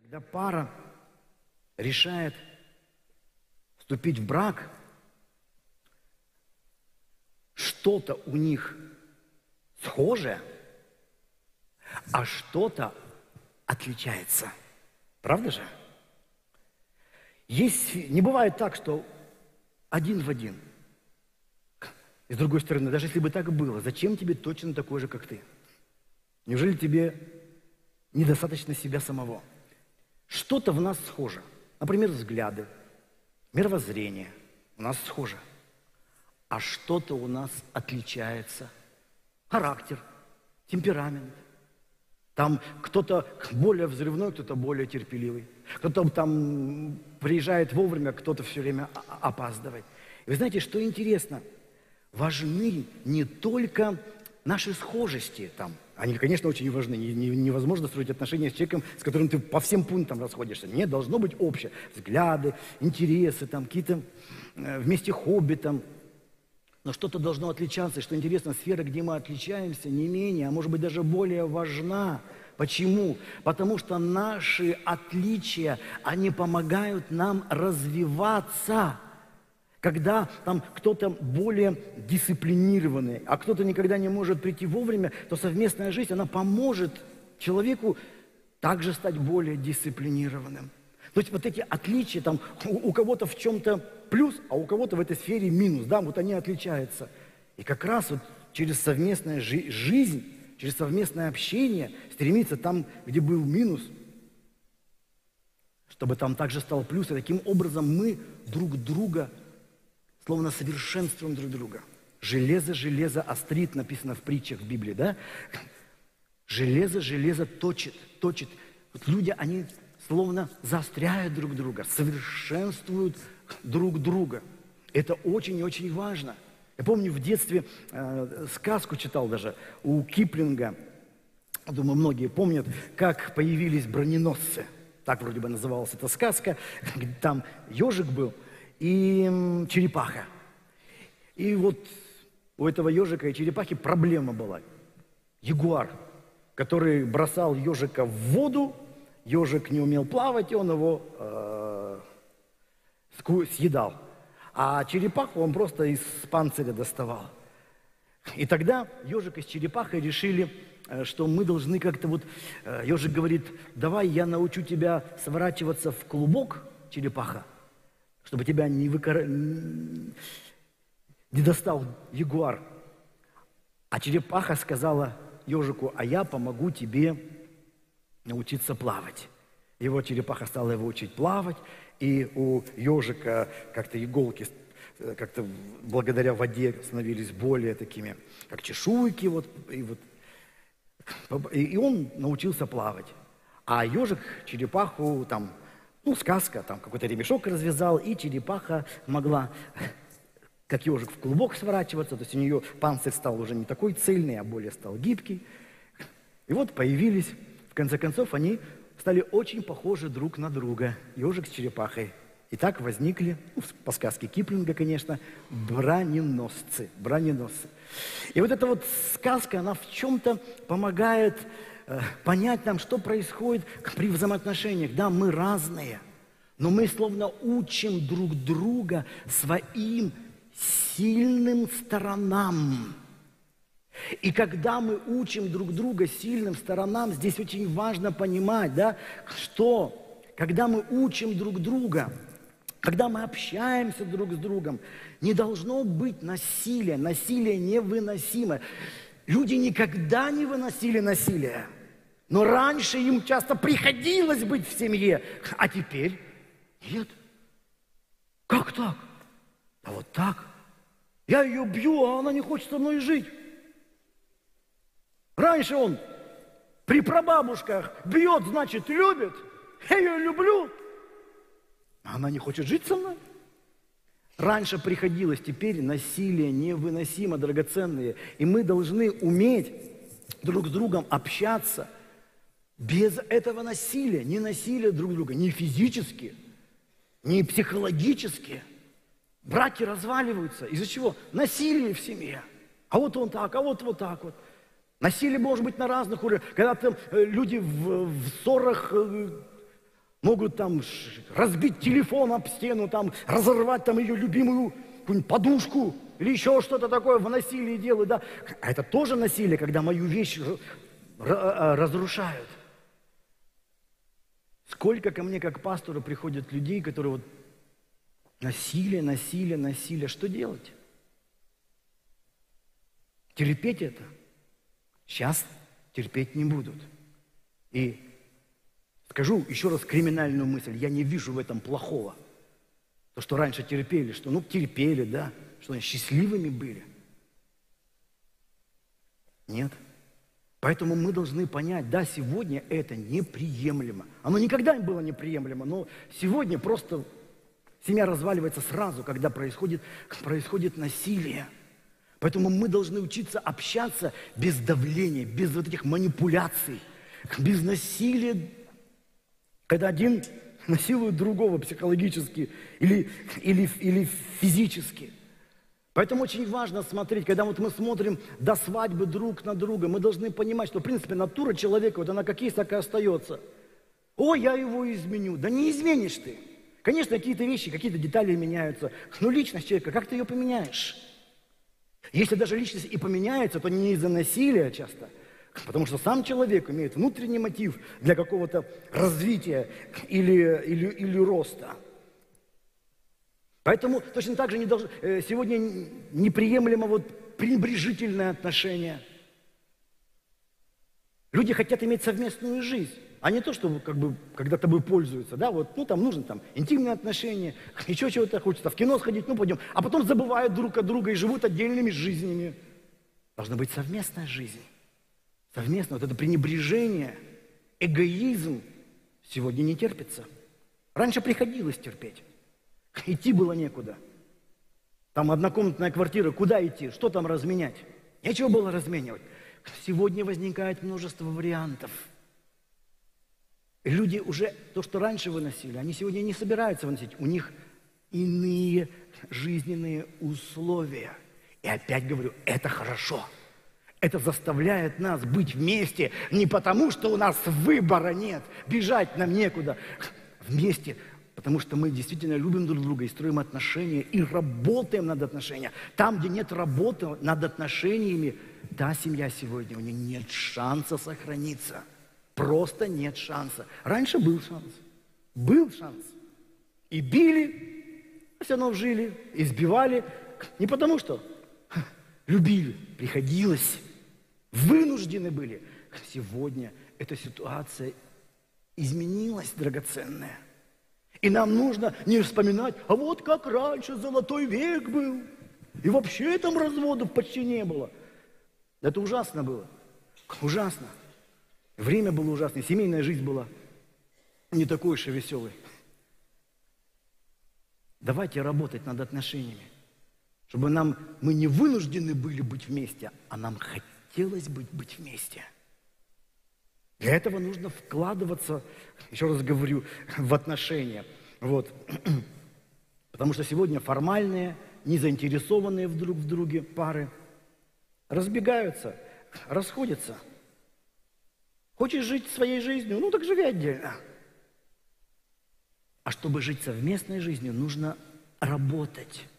Когда пара решает вступить в брак, что-то у них схожее, а что-то отличается. Правда же? Не бывает так, что один в один. И с другой стороны, даже если бы так было, зачем тебе точно такой же, как ты? Неужели тебе недостаточно себя самого? Что-то в нас схоже. Например, взгляды, мировоззрение у нас схоже. А что-то у нас отличается. Характер, темперамент. Там кто-то более взрывной, кто-то более терпеливый. Кто-то там приезжает вовремя, кто-то все время опаздывает. И вы знаете, что интересно? Важны не только наши схожести там. Они, конечно, очень важны. Невозможно строить отношения с человеком, с которым ты по всем пунктам расходишься. Нет, должно быть общее. Взгляды, интересы, там, какие-то вместе хобби. Там. Но что-то должно отличаться. И что интересно, сфера, где мы отличаемся, не менее, а может быть даже более важна. Почему? Потому что наши отличия, они помогают нам развиваться. Когда там кто-то более дисциплинированный, а кто-то никогда не может прийти вовремя, то совместная жизнь, она поможет человеку также стать более дисциплинированным. То есть вот эти отличия, там, у кого-то в чем-то плюс, а у кого-то в этой сфере минус, да, вот они отличаются. И как раз вот через совместную жизнь, через совместное общение стремиться там, где был минус, чтобы там также стал плюс. И таким образом мы друг друга словно совершенствуем друг друга. Железо железо острит, написано в притчах в Библии, да? Железо железо точит. Вот люди, они словно заостряют друг друга, совершенствуют друг друга. Это очень и очень важно. Я помню, в детстве сказку читал даже у Киплинга. Думаю, многие помнят, как появились броненосцы. Так вроде бы называлась эта сказка. Там ежик был и черепаха. И вот у этого ежика и черепахи проблема была. Ягуар, который бросал ежика в воду, ежик не умел плавать, и он его съедал. А черепаху он просто из панциря доставал. И тогда ежик и черепаха решили, что мы должны как-то вот... Ежик говорит, давай я научу тебя сворачиваться в клубок, черепаха, чтобы тебя не достал ягуар. А черепаха сказала ежику, а я помогу тебе научиться плавать. И вот черепаха стала его учить плавать, и у ежика как-то иголки, как-то благодаря воде становились более такими, как чешуйки, и он научился плавать. А ежик черепаху там, сказка, там какой-то ремешок развязал, и черепаха могла, как ежик, в клубок сворачиваться, то есть у нее панцирь стал уже не такой цельный, а более стал гибкий. И вот появились, в конце концов, они стали очень похожи друг на друга, ежик с черепахой. И так возникли, по сказке Киплинга, конечно, броненосцы. И вот эта вот сказка, она в чем-то помогает понять нам, что происходит при взаимоотношениях. Да, мы разные, но мы словно учим друг друга своим сильным сторонам. И когда мы учим друг друга сильным сторонам, здесь очень важно понимать, да, что когда мы учим друг друга, когда мы общаемся друг с другом, не должно быть насилия. Насилие невыносимо. Люди никогда не выносили насилие. Но раньше им часто приходилось быть в семье. А теперь нет. Как так? А вот так. Я ее бью, а она не хочет со мной жить. Раньше он при прабабушках бьет, значит, любит. Я ее люблю. А она не хочет жить со мной. Раньше приходилось, теперь насилие невыносимо, драгоценные. И мы должны уметь друг с другом общаться без этого насилия. Не насилия друг друга, не физически, не психологически. Браки разваливаются. Из-за чего? Насилие в семье. А вот он так, а вот так вот. Насилие может быть на разных уровнях. Когда там люди в ссорах Могут там разбить телефон об стену, там, разорвать там ее любимую какую-нибудь подушку или еще что-то такое в насилии делают. Да? А это тоже насилие, когда мою вещь разрушают. Сколько ко мне, как пастору, приходят людей, которые вот насилие. Что делать? Терпеть это? Сейчас терпеть не будут. И скажу еще раз криминальную мысль. Я не вижу в этом плохого. То, что раньше терпели, что терпели, да, что они счастливыми были. Нет. Поэтому мы должны понять, да, сегодня это неприемлемо. Оно никогда не было неприемлемо, но сегодня просто семья разваливается сразу, когда происходит насилие. Поэтому мы должны учиться общаться без давления, без вот этих манипуляций, без насилия, когда один насилует другого психологически или физически. Поэтому очень важно смотреть, когда вот мы смотрим до свадьбы друг на друга, мы должны понимать, что, в принципе, натура человека, вот она как есть, так и остается. О, я его изменю. Да не изменишь ты. Конечно, какие-то вещи, какие-то детали меняются. Но личность человека, как ты ее поменяешь? Если даже личность и поменяется, то не из-за насилия часто, потому что сам человек имеет внутренний мотив для какого-то развития или роста. Поэтому точно так же сегодня неприемлемо пренебрежительное отношение. Люди хотят иметь совместную жизнь, а не то, что когда тобой пользуются. Да, там нужно интимные отношения, еще чего-то хочется, в кино сходить, пойдем. А потом забывают друг от друга и живут отдельными жизнями. Должна быть совместная жизнь. Совместно. Вот это пренебрежение, эгоизм сегодня не терпится. Раньше приходилось терпеть. Идти было некуда. Там однокомнатная квартира, куда идти? Что там разменять? Нечего было разменивать. Сегодня возникает множество вариантов. И люди уже то, что раньше выносили, они сегодня не собираются выносить. У них иные жизненные условия. И опять говорю, это хорошо. Это заставляет нас быть вместе не потому, что у нас выбора нет, бежать нам некуда. Вместе, потому что мы действительно любим друг друга и строим отношения, и работаем над отношениями. Там, где нет работы над отношениями, та семья сегодня, у нее нет шанса сохраниться. Просто нет шанса. Раньше был шанс. Был шанс. И били, а все равно жили, избивали. Не потому что любили, приходилось. Вынуждены были. Сегодня эта ситуация изменилась, драгоценная. И нам нужно не вспоминать, а вот как раньше золотой век был. И вообще там разводов почти не было. Это ужасно было. Ужасно. Время было ужасное, семейная жизнь была не такой уж и веселой. Давайте работать над отношениями, чтобы мы не вынуждены были быть вместе, а нам хотелось быть вместе. Для этого нужно вкладываться, еще раз говорю, в отношения. Потому что сегодня формальные, не заинтересованные друг в друге пары разбегаются, расходятся. Хочешь жить своей жизнью? Так живи отдельно. А чтобы жить совместной жизнью, нужно работать.